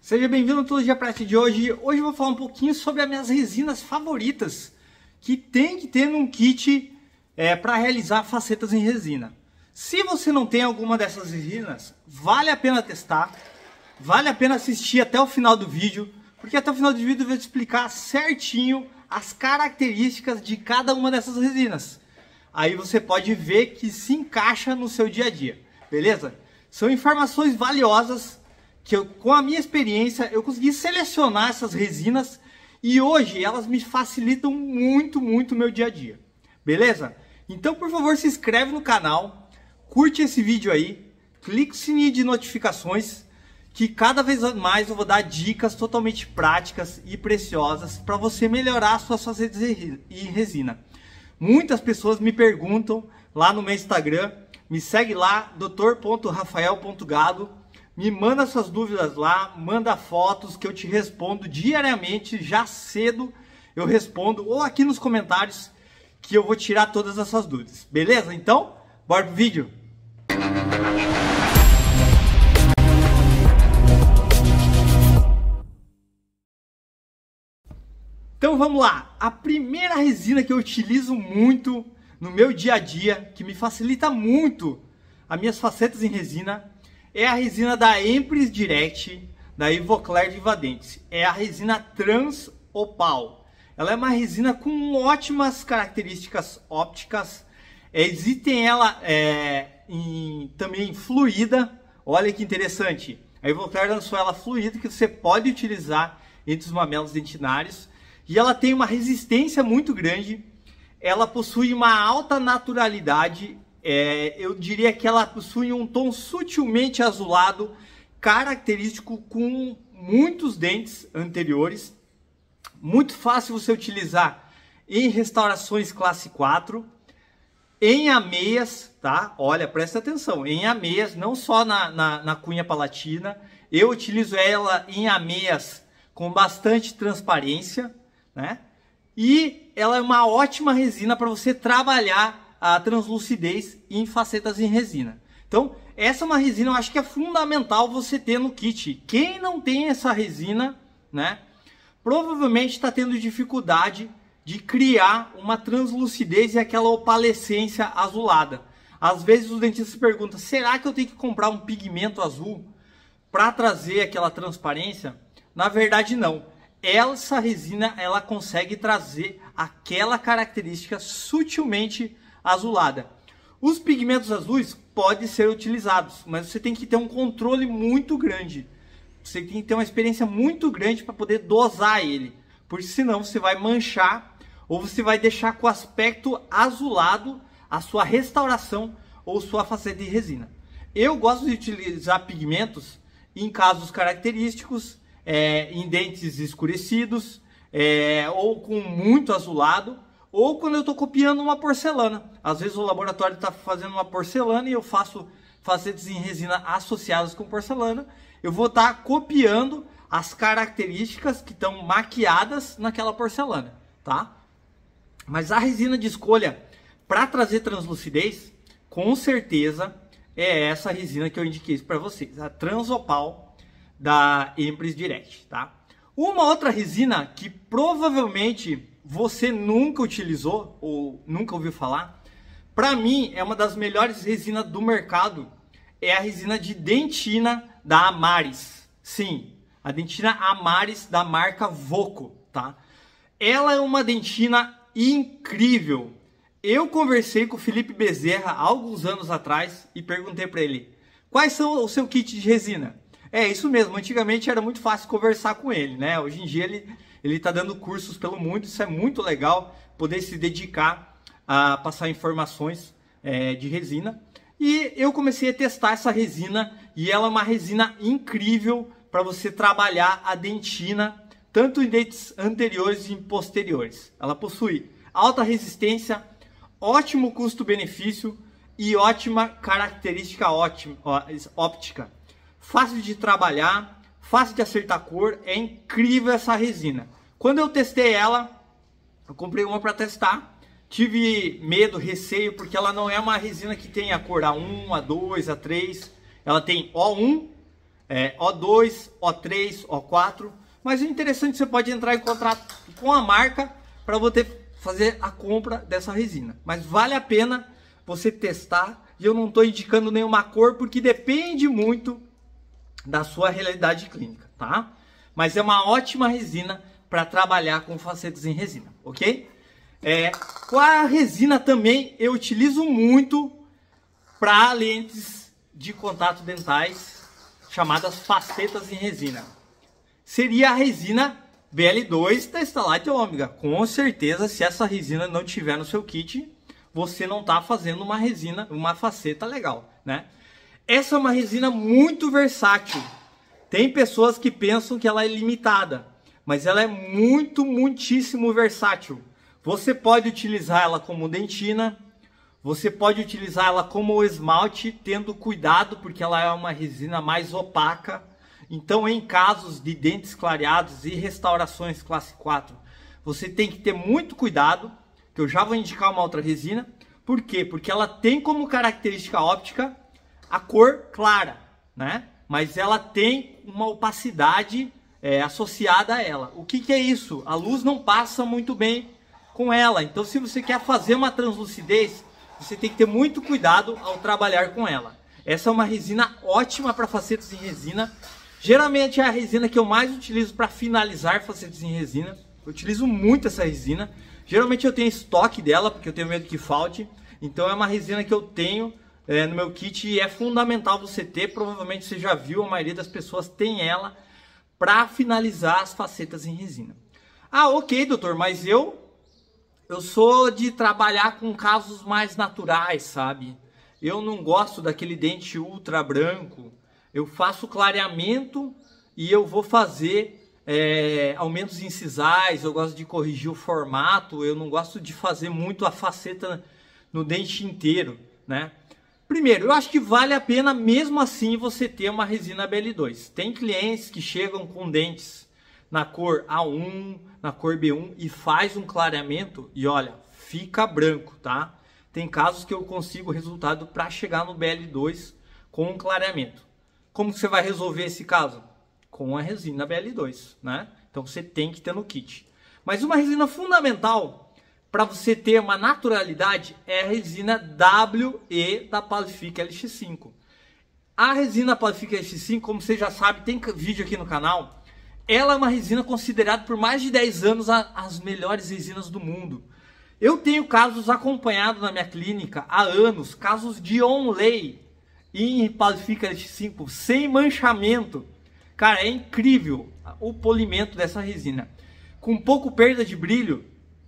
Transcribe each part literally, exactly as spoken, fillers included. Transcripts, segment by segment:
Seja bem-vindo ao Teologia Prática de hoje. Hoje eu vou falar um pouquinho sobre as minhas resinas favoritas que tem que ter num kit é, para realizar facetas em resina. Se você não tem alguma dessas resinas, vale a pena testar, vale a pena assistir até o final do vídeo, porque até o final do vídeo eu vou te explicar certinho as características de cada uma dessas resinas. Aí você pode ver que se encaixa no seu dia a dia, beleza? São informações valiosas que eu, com a minha experiência, eu consegui selecionar essas resinas e hoje elas me facilitam muito, muito o meu dia a dia. Beleza? Então, por favor, se inscreve no canal, curte esse vídeo aí, clique no sininho de notificações, que cada vez mais eu vou dar dicas totalmente práticas e preciosas para você melhorar suas facetas em resina. Muitas pessoas me perguntam lá no meu Instagram, me segue lá, doutor ponto rafael ponto gado. Me manda suas dúvidas lá, manda fotos que eu te respondo diariamente, já cedo eu respondo, ou aqui nos comentários que eu vou tirar todas as suas dúvidas. Beleza? Então, bora pro vídeo! Então vamos lá! A primeira resina que eu utilizo muito no meu dia a dia, que me facilita muito as minhas facetas em resina, é a resina da Empris Direct, da Ivoclar de Invadentes. É a resina Trans Opal. Ela é uma resina com ótimas características ópticas. Existem ela é, em, também fluida. Olha que interessante. A Ivoclar lançou ela fluida, que você pode utilizar entre os mamelos dentinários. E ela tem uma resistência muito grande. Ela possui uma alta naturalidade. É, eu diria que ela possui um tom sutilmente azulado, característico com muitos dentes anteriores. Muito fácil você utilizar em restaurações classe quatro, em ameias, tá? Olha, presta atenção, em ameias, não só na, na, na cunha palatina. Eu utilizo ela em ameias com bastante transparência, né? E ela é uma ótima resina para você trabalhar a translucidez em facetas em resina. Então, essa é uma resina, eu acho que é fundamental você ter no kit. Quem não tem essa resina, né, provavelmente está tendo dificuldade de criar uma translucidez e aquela opalescência azulada. Às vezes os dentistas se perguntam, será que eu tenho que comprar um pigmento azul para trazer aquela transparência? Na verdade, não. Essa resina, ela consegue trazer aquela característica sutilmente azulada. Os pigmentos azuis podem ser utilizados, mas você tem que ter um controle muito grande. Você tem que ter uma experiência muito grande para poder dosar ele, porque senão você vai manchar ou você vai deixar com aspecto azulado a sua restauração ou sua faceta de resina. Eu gosto de utilizar pigmentos em casos característicos, é, em dentes escurecidos, é, ou com muito azulado, ou quando eu estou copiando uma porcelana. Às vezes o laboratório está fazendo uma porcelana e eu faço facetas em resina associadas com porcelana. Eu vou estar tá copiando as características que estão maquiadas naquela porcelana, tá? Mas a resina de escolha para trazer translucidez, com certeza, é essa resina que eu indiquei para vocês. A Transopal da Empris Direct, tá? Uma outra resina que provavelmente você nunca utilizou ou nunca ouviu falar, para mim é uma das melhores resinas do mercado, é a resina de dentina da Amaris. Sim, a dentina Amaris da marca Voco, tá? Ela é uma dentina incrível. Eu conversei com o Felipe Bezerra há alguns anos atrás e perguntei para ele, quais são o seu kit de resina? É isso mesmo, antigamente era muito fácil conversar com ele, né? Hoje em dia ele ele está dando cursos pelo mundo, isso é muito legal, poder se dedicar a passar informações é, de resina. E eu comecei a testar essa resina e ela é uma resina incrível para você trabalhar a dentina, tanto em dentes anteriores e posteriores. Ela possui alta resistência, ótimo custo-benefício e ótima característica ótima, óptica. Fácil de trabalhar, fácil de acertar cor, é incrível essa resina. Quando eu testei ela, eu comprei uma para testar, tive medo, receio, porque ela não é uma resina que tem a cor A um, A dois, A três, ela tem O um, é, O dois, O três, O quatro. Mas o interessante é que você pode entrar em contato com a marca para você fazer a compra dessa resina. Mas vale a pena você testar. E eu não estou indicando nenhuma cor porque depende muito da sua realidade clínica, tá? Mas é uma ótima resina para trabalhar com facetas em resina, ok? É, com a resina também eu utilizo muito para lentes de contato dentais chamadas facetas em resina. Seria a resina B L dois da Stellite Omega. Com certeza, se essa resina não tiver no seu kit, você não está fazendo uma resina, uma faceta legal, né? Essa é uma resina muito versátil. Tem pessoas que pensam que ela é limitada, mas ela é muito, muitíssimo versátil. Você pode utilizar ela como dentina, você pode utilizar ela como esmalte, tendo cuidado, porque ela é uma resina mais opaca. Então, em casos de dentes clareados e restaurações classe quatro, você tem que ter muito cuidado, que eu já vou indicar uma outra resina. Por quê? Porque ela tem como característica óptica a cor clara, né? Mas ela tem uma opacidade é, associada a ela. O que, que é isso? A luz não passa muito bem com ela. Então, se você quer fazer uma translucidez, você tem que ter muito cuidado ao trabalhar com ela. Essa é uma resina ótima para facetas em resina. Geralmente é a resina que eu mais utilizo para finalizar facetas em resina. Eu utilizo muito essa resina. Geralmente eu tenho estoque dela, porque eu tenho medo que falte. Então é uma resina que eu tenho é, no meu kit e é fundamental você ter. Provavelmente você já viu, a maioria das pessoas tem ela para finalizar as facetas em resina. Ah, ok, doutor, mas eu, eu sou de trabalhar com casos mais naturais, sabe? Eu não gosto daquele dente ultra branco. Eu faço clareamento e eu vou fazer é, aumentos incisais, eu gosto de corrigir o formato, eu não gosto de fazer muito a faceta no dente inteiro, né? Primeiro, eu acho que vale a pena mesmo assim você ter uma resina B L dois. Tem clientes que chegam com dentes na cor A um, na cor B um e faz um clareamento e olha, fica branco, tá? Tem casos que eu consigo resultado para chegar no B L dois com um clareamento. Como você vai resolver esse caso? Com a resina B L dois, né? Então você tem que ter no kit. Mas uma resina fundamental para você ter uma naturalidade é a resina W E da Palifica L X cinco. A resina Palifica L X cinco, como você já sabe, tem vídeo aqui no canal. Ela é uma resina considerada por mais de dez anos a, as melhores resinas do mundo. Eu tenho casos acompanhados na minha clínica há anos, casos de onlay em Palifica L X cinco sem manchamento. Cara, é incrível o polimento dessa resina. Com pouco perda de brilho,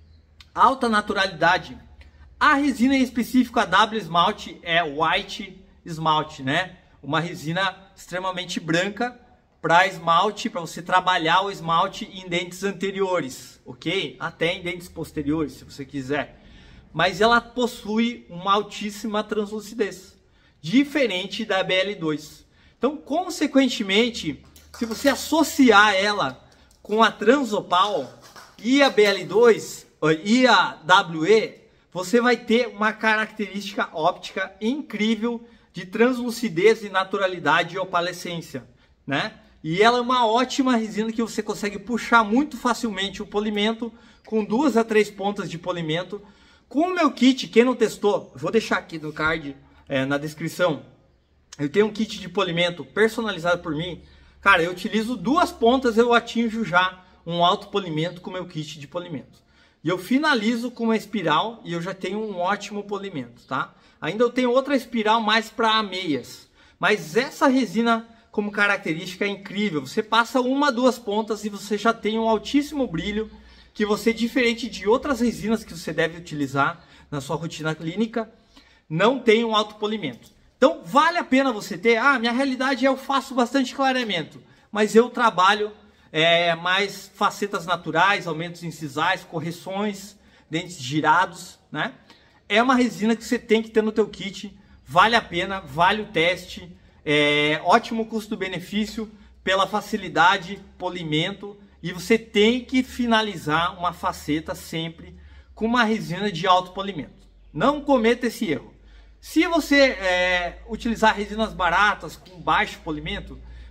alta naturalidade. A resina em específico, a W Esmalte, é White Esmalte, né? Uma resina extremamente branca para esmalte, para você trabalhar o esmalte em dentes anteriores, ok? Até em dentes posteriores, se você quiser. Mas ela possui uma altíssima translucidez, diferente da B L dois. Então, consequentemente, se você associar ela com a Transopal e a B L dois e a W E, você vai ter uma característica óptica incrível de translucidez e naturalidade e opalescência, né? E ela é uma ótima resina que você consegue puxar muito facilmente o polimento com duas a três pontas de polimento. Com o meu kit, quem não testou, vou deixar aqui no card, é, na descrição. Eu tenho um kit de polimento personalizado por mim. Cara, eu utilizo duas pontas, eu atinjo já um alto polimento com o meu kit de polimento. E eu finalizo com uma espiral e eu já tenho um ótimo polimento, tá? Ainda eu tenho outra espiral mais para meias. Mas essa resina, como característica, é incrível. Você passa uma, duas pontas e você já tem um altíssimo brilho que você, diferente de outras resinas que você deve utilizar na sua rotina clínica, não tem um alto polimento. Então, vale a pena você ter. Ah, minha realidade é eu faço bastante clareamento, mas eu trabalho é, mais facetas naturais, aumentos incisais, correções, dentes girados, né? É uma resina que você tem que ter no teu kit. Vale a pena, vale o teste. É, ótimo custo-benefício pela facilidade, polimento. E você tem que finalizar uma faceta sempre com uma resina de alto polimento. Não cometa esse erro. Se você é, utilizar resinas baratas com baixo polimento,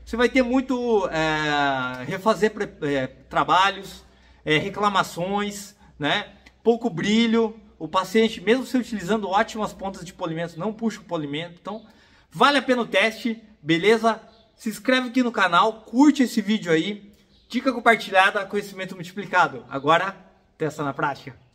você vai ter muito é, refazer é, trabalhos, é, reclamações, né? Pouco brilho. O paciente, mesmo você utilizando ótimas pontas de polimento, não puxa o polimento. Então, vale a pena o teste, beleza? Se inscreve aqui no canal, curte esse vídeo aí. Dica compartilhada, conhecimento multiplicado. Agora, testa na prática.